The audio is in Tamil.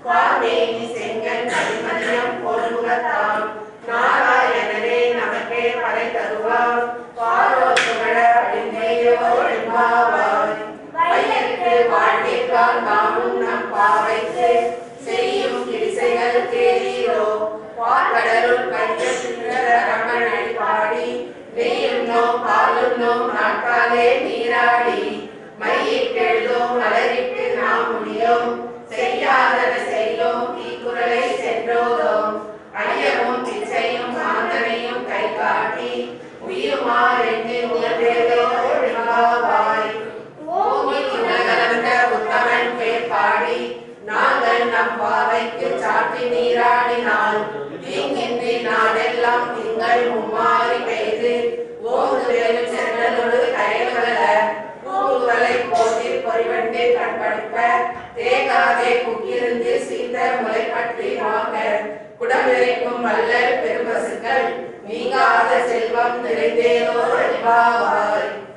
காவேரி செங்கன் கரிமதியம் போர்முகத்தான் நாராயணனே நமக்கே படை தருவார் பாரோ புகழ அழிந்தேயோ என்பாவாய் வையற்கு வாழ்விற்கால் நாமும் நம் பாவைக்கு செய்யும் கிரிசைகள் கேளீரோ பாற்கடலுள் பஞ்ச சுந்தர ரமணனை பாடி நெய்யும் நோ பாலும் நோ நாட்காலே நீராடி மையிட்டெழுதோம் மலரிட்டு நாம் முடியோம் செய்யாதன செய்யோம் தீக்குறளை சென்றோதோம் ஐயமும் பிச்சையும் மாந்தனையும் கை காட்டி உயிருமார் என்று உயர்ந்தேதோ ஒழிவாவாய் ஓங்கி உலகளந்த உத்தமன் பேர்பாடி நாங்கள் நம் பாவைக்கு சாட்டி நீராடினால் தீங்கின்றி நாடெல்லாம் திங்கள் மும்மாறி பெய்து ஓங்கு பெரும் சென்றலோடு கரைவல பூங்குவலை போதி பொறிவண்டே கண்படுப்ப தேகாதே புக்கிருந்து சீத்த முளை பற்றி வாங்க குடமிழைக்கும் வல்லல் பெரும்பசுக்கள் நீங்காத செல்வம் நிறைந்தேதோ என்பாவாய்.